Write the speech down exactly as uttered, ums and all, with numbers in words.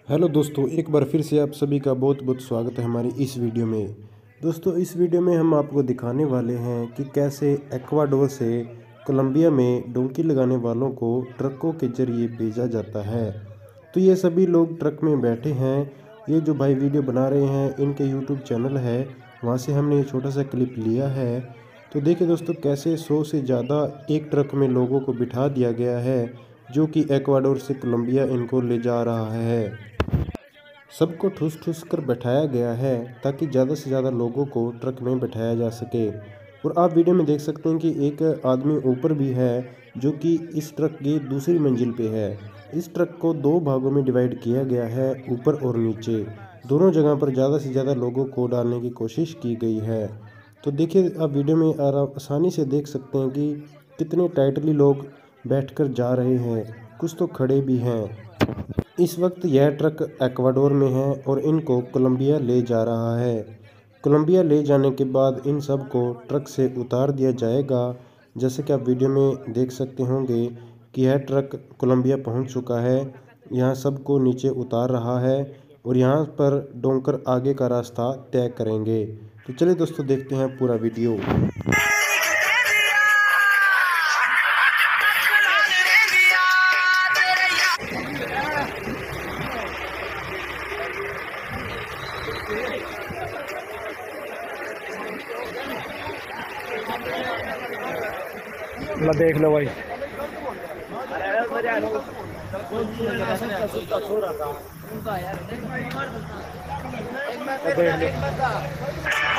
Hello दोस्तों, एक बार फिर से आप सभी का बहुत बहुत स्वागत है हमारी इस वीडियो में। दोस्तों, इस वीडियो में हम आपको दिखाने वाले हैं कि कैसे एक्वाडोर से कोलंबिया में डोंकी लगाने वालों को ट्रकों के जरिए भेजा जाता है। तो ये सभी लोग ट्रक में बैठे हैं। ये जो भाई वीडियो बना रहे हैं, इनके यूट्यूब चैनल है, वहाँ से हमने ये छोटा सा क्लिप लिया है। तो देखिए दोस्तों, कैसे सौ से ज़्यादा एक ट्रक में लोगों को बिठा दिया गया है, जो कि एक्वाडोर से कोलंबिया इनको ले जा रहा है। सबको ठूस ठूस कर बैठाया गया है ताकि ज़्यादा से ज़्यादा लोगों को ट्रक में बैठाया जा सके। और आप वीडियो में देख सकते हैं कि एक आदमी ऊपर भी है, जो कि इस ट्रक की दूसरी मंजिल पे है। इस ट्रक को दो भागों में डिवाइड किया गया है, ऊपर और नीचे। दोनों जगह पर ज़्यादा से ज़्यादा लोगों को डालने की कोशिश की गई है। तो देखिए, आप वीडियो में आराम आसानी से देख सकते हैं कि कितने टाइटली लोग बैठकर जा रहे हैं, कुछ तो खड़े भी हैं। इस वक्त यह ट्रक एक्वाडोर में है और इनको कोलंबिया ले जा रहा है। कोलंबिया ले जाने के बाद इन सब को ट्रक से उतार दिया जाएगा। जैसे कि आप वीडियो में देख सकते होंगे कि यह ट्रक कोलंबिया पहुंच चुका है। यहां सबको नीचे उतार रहा है और यहां पर डोंकर आगे का रास्ता तय करेंगे। तो चलिए दोस्तों, देखते हैं पूरा वीडियो। ला देख लो भाई। देख लो।